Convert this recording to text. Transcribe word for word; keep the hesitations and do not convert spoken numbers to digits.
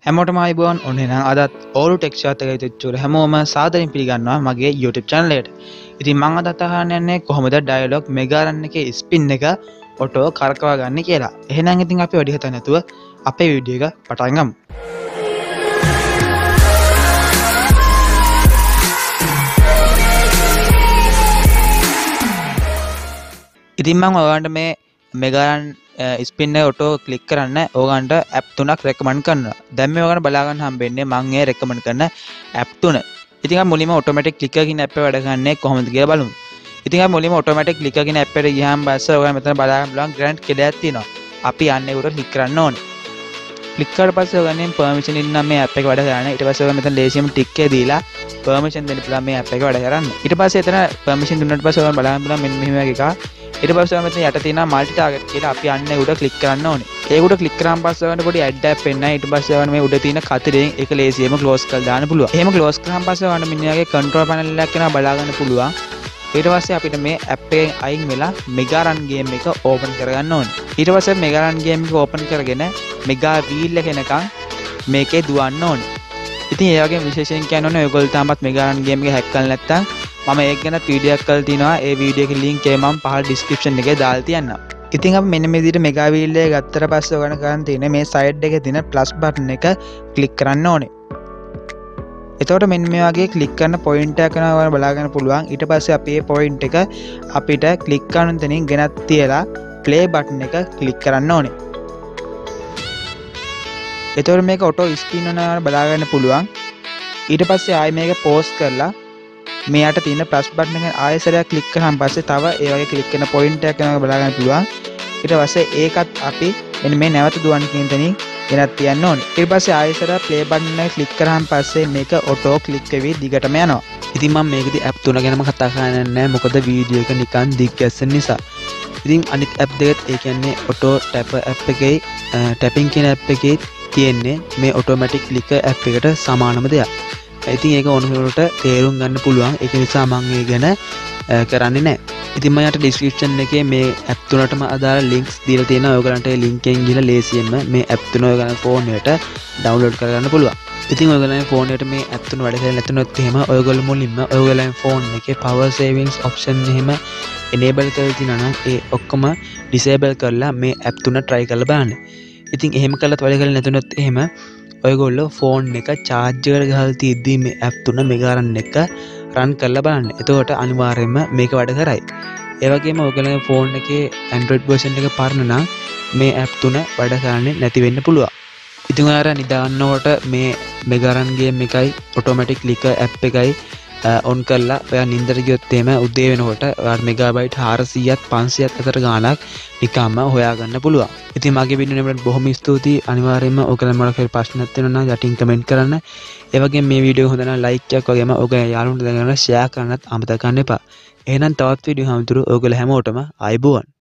හැමෝටම ආයිබෝන් ඔන්න එහෙනම් අදත් ඕරු ටෙක්ස්චර් එකේ තිච්චුර හැමෝම සාදරයෙන් පිළිගන්නවා මගේ YouTube channel එකට. ඉතින් මම අදත් අහන්න යන්නේ කොහොමද ඩයලොග් මෙගා රන් එකේ ස්පින් එක ඔටෝ කරකවා ගන්න කියලා. එහෙනම් ඉතින් අපි වැඩි හිතන්නේ නැතුව අපේ වීඩියෝ එක පටන් ගමු. ඉතින් මම ඔයාලන්ට මේ මෙගා රන් ස්පින් එක ඔටෝ ක්ලික් කරන්න ඕගන්ට ඇප් තුනක් රෙකමන්ඩ් කරනවා. දැන් මේ ඔයගොල්ලන්ට බලා ගන්න හම්බෙන්නේ මම ඒ රෙකමන්ඩ් කරන ඇප් තුන. ඉතින් අපි මුලින්ම ඔටෝමැටික් ක්ලිකර් කියන ඇප් එක වැඩ ගන්නේ කොහොමද කියලා බලමු. ඉතින් අපි මුලින්ම ඔටෝමැටික් ක්ලිකර් කියන ඇප් එකට ගියාම පස්සේ ඔයගොල්ලෝ මෙතන බලා ගන්න පුළුවන් ග්‍රැන්ඩ් කෙලයක් තියෙනවා. අපි යන්නේ උඩ ක්ලික් කරන්න ඕනේ. ක්ලික් කරලා පස්සේ ඔයගොල්ලන් පර්මිෂන් ඉන්න මේ ඇප් එක වැඩ කරන්න. ඊට පස්සේ ඔයගොල්ලන් මෙතන ලේසියම ටික් එක දීලා පර්මිෂන් දෙන්න පුළුවන් මේ ඇප් එක වැඩ කරන්න. ඊට පස්සේ එතන පර්මිෂන් දුන්නාට පස්සේ ඔයගොල්ලන් බලා ගන්න පුළුවන් මෙන්න මෙහෙම එකක්. ඊට පස්සේ මෙතන යට තියෙනවා මල්ටි ටාගට් කියලා අපි යන්නේ උඩ ක්ලික් කරන්න ඕනේ. ඒක උඩ ක්ලික් කරාන් පස්සේ ඔයගොල්ලන්ට පොඩි ඇඩ් එකක් පෙන්නනවා. ඊට පස්සේ ඔයගොල්ලන් මේ උඩ තියෙන කතරෙන් ඒක ලේසියෙම ක්ලෝස් කරලා දාන්න පුළුවන්. එහෙම ක්ලෝස් කරාන් පස්සේ ඔයගොල්ලන්ට මෙන්න වගේ කන්ට්‍රෝල් පැනල් එකක් එනවා බලා ගන්න පුළුවන්. ඊට පස්සේ අපිට මේ ඇප් එකෙන් අයින් වෙලා මෙගා රන් ගේම් එක ඕපන් කරගන්න ඕනේ. ඊට පස්සේ මෙගා රන් ගේම් එක ඕපන් කරගෙන මෙගා වීල් එක එනකන් මේකේ දුවන්න ඕනේ. ඉතින් ඒ වගේම විශේෂයෙන් කියන්න ඕනේ ඔයගොල්ලෝ තාමත් මෙගා රන් ගේම් එක හැක් කරලා නැත්නම් මම ඒක ගැන වීඩියෝ එකක් කරලා තිනවා. ඒ වීඩියෝ එකේ link එක මම පහළ description එකේ දාලා තියන්නම්. ඉතින් අපි මෙන්න මේ විදිහට මෙගා වීල් එක ගත්තට පස්සේ ඔයගොල්ලන් කරන් තියෙන්නේ මේ side එකේ තියෙන plus button එක click කරන්න ඕනේ. එතකොට මෙන්න මේ වගේ click කරන point එකක් කරනවා ඔයාලා බලා ගන්න පුළුවන්. ඊට පස්සේ අපි මේ point එක අපිට click කරන තැනින් ගෙනත් තියලා play button එක click කරන්න ඕනේ. එතකොට මේක auto spin වෙනවා බලා ගන්න පුළුවන්. ඊට පස්සේ ආයෙ මේක pause කරලා මේ යට තියෙන plus button එක ආයෙ සැරයක් click කරාන් පස්සේ තව ඒ වගේ click කරන point එකක් කරනවා බලා ගන්න පුළුවන්. ඊට පස්සේ ඒකත් අපි මෙන්න මේ නැවත දුවන්න කියන තැනින් ගෙනත් තියන්න ඕනේ. ඊට පස්සේ ආයෙසර play button එක click කරාන් පස්සේ මේක auto click වෙවි දිගටම යනවා. ඉතින් මම මේකදී app තුන ගැනම කතා කරන්නේ නැහැ මොකද වීඩියෝ එක නිකන් දිග් ගැස්සෙන නිසා. ඉතින් අනිත් app දෙකත් ඒ කියන්නේ auto tap app එකේ tapping කියන app එකේ තියෙන්නේ මේ automatic clicker app එකට සමානම දෙයක්. ඉතින් ඒක ඕනකට තේරුම් ගන්න පුළුවන්. ඒක නිසා මම ඒ ගැන කරන්නේ නැහැ. ඉතින් මම යට description එකේ මේ app තුනටම අදාළ links දීලා තියෙනවා. ඔයගලන්ට ඒ link එකෙන් ගිහලා ලේසියෙන්ම මේ app තුන ඔයගලගේ phone එකට download කරගන්න පුළුවන්. ඉතින් ඔයගලගේ phone එකට මේ app තුන වැඩ කරලා නැතුනොත් එහෙම ඔයගොල්ලෝ මුලින්ම ඔයගලගේ phone එකේ power savings option එහෙම enable කරලා තියනවා නම් ඒ ඔක්කොම disable කරලා මේ app තුන try කරලා බලන්න. ඉතින් එහෙම කළත් වැඩ කරලා නැතුනොත් එහෙම ඔයගොල්ලෝ phone එක charge එකට ගහලා තියද්දී මේ app තුන මෙගා රන් එක run කරලා බලන්න. එතකොට අනිවාර්යයෙන්ම මේක වැඩ කරයි. ඒ වගේම ඔයගොල්ලෝගේ phone එකේ Android version එක පරණ නම් මේ app තුන වැඩ කරන්නේ නැති වෙන්න පුළුවන්. ඉතින් ඔයාලා නිදාගන්නකොට මේ මෙගා රන් ගේම් එකයි automatic clicker app එකයි on කරලා ඔයා නින්දට ගියොත් එහෙම උදේ වෙනකොට ඔයාට මෙගාබයිට් හාරසීයක් පන්සීයක් අතර ගාණක් නිකම්ම හොයාගන්න පුළුවන්. ඉතින් මගේ වීඩියෝ එකට බොහොම ස්තුතියි. අනිවාර්යයෙන්ම ඔයගොල්ලෝ මොකක් හරි ප්‍රශ්නක් තියෙනවා නම් යටින් කමෙන්ට් කරන්න. ඒ වගේම මේ වීඩියෝ හොඳ නම් ලයික් එකක් වගේම ඔයගොල්ලෝ යාළුවන්ට දැනගන්න ෂෙයා කරන්නත් අමතක කරන්න එපා. එහෙනම් තවත් වීඩියෝ හමුදුරු ඔයගොල්ලෝ හැමෝටම ආයිබෝවන්.